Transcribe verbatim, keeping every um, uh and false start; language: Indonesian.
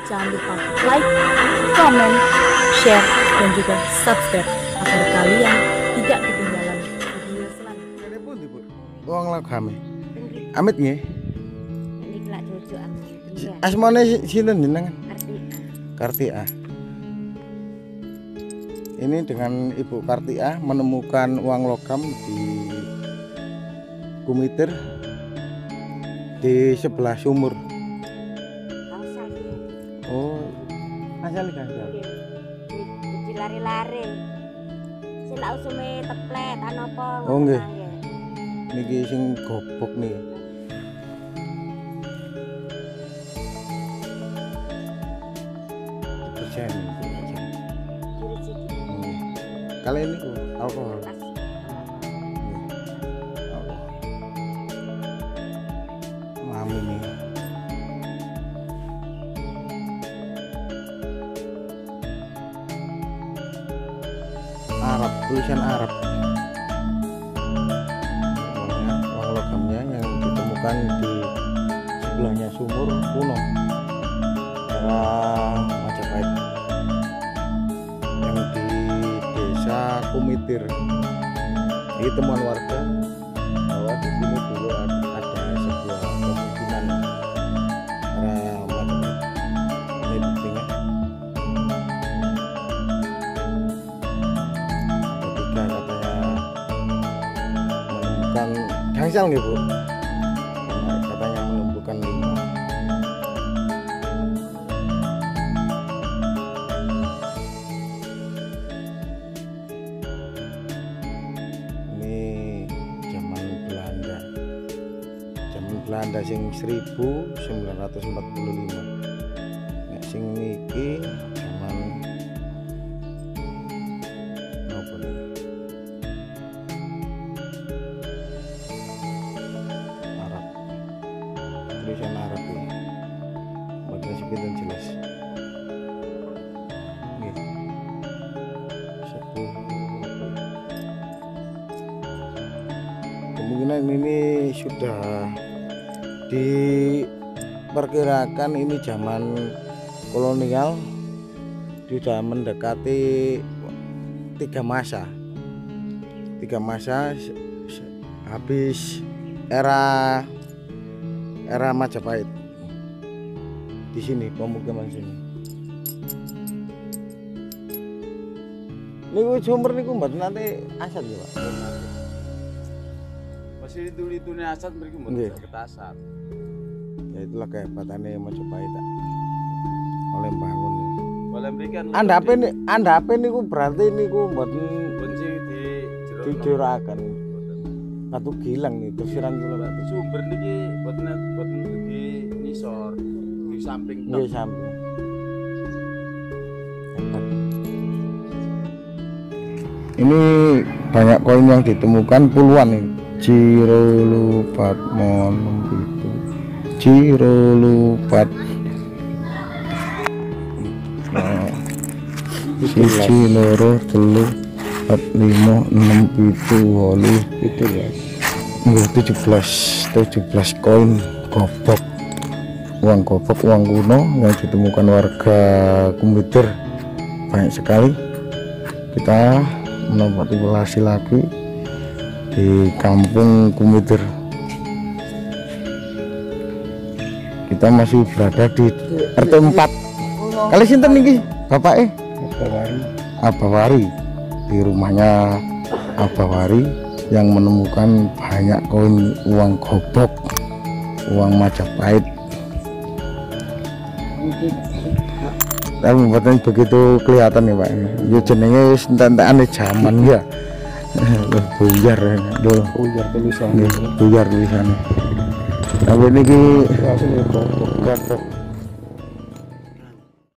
Jangan lupa like, comment, share, dan juga subscribe agar kalian tidak ketinggalan video selanjutnya. Ini pun ibu, uang logam. Amit nggih. Ini kelak cucu aku. Iya. Asmane sinten jenengan? Kartika. Kartika. Ini dengan Ibu Kartika menemukan uang logam di Kumitir di sebelah sumur. Kausal dia. Oh, asal gagal. Uji lari-lari. Sila usume teplet anopo. Oh, nggih. Niki sing gobok nih. Persen. Kali ini alkohol. Mami nih. Arab, tulisan Arab. Uangnya, uang logamnya yang ditemukan di sebelahnya sumur kuno era Majapahit yang di desa Kumitir. Ini temuan warga bahwa di sini dulu ada sebuah pemukiman era Majapahit. Ini buktinya. Ada tiga katanya menemukan gangsal nggih Bu. Katanya menemukan lima. Belanda sing seribu sembilan ratus empat puluh lima. Nek sing niki zaman napa niki? Arab. Tulisan Arab ini. Mboten sepinten jelas. Nggih. Sepuluh. Kemungkinan ini sudah diperkirakan ini zaman kolonial, sudah mendekati tiga masa tiga masa habis era era Majapahit. Di sini pemukiman sini niku sumber niku mboten nanti asat ya Pak. Masih itu-itune asat mriki mboten saged asat. Ya itulah kehebatannya Majapahit oleh bangun nih. Oleh mriki kan Andape nih, andape niku berarti niku mboten benci di jero. dijuraken. Batu gilang nih tersiran kula Pak. Sumber niki mboten mboten di nisor, di samping tok. Nggih samping. Ini banyak koin yang ditemukan puluhan nih. Ciro lupat mon itu Ciro lupat nah, siji loro telu empat lima enam pitu wolu itu ya tujuh belas tujuh belas koin gobok, uang gobok, uang kuno yang ditemukan warga Kumitir banyak sekali. Kita menempati lokasi lagi di kampung Kumitir. Kita masih berada di R T empat. Kali sinten niki Bapak eh Abawari. Abawari di rumahnya Abawari yang menemukan banyak koin uang gobok, uang Majapahit. Tapi buatan begitu kelihatan ya Pak. Ya jenenge entek-entekan zaman ya. Buyar lho, buyar tulisannya, buyar tulisannya. Tapi niki asline kok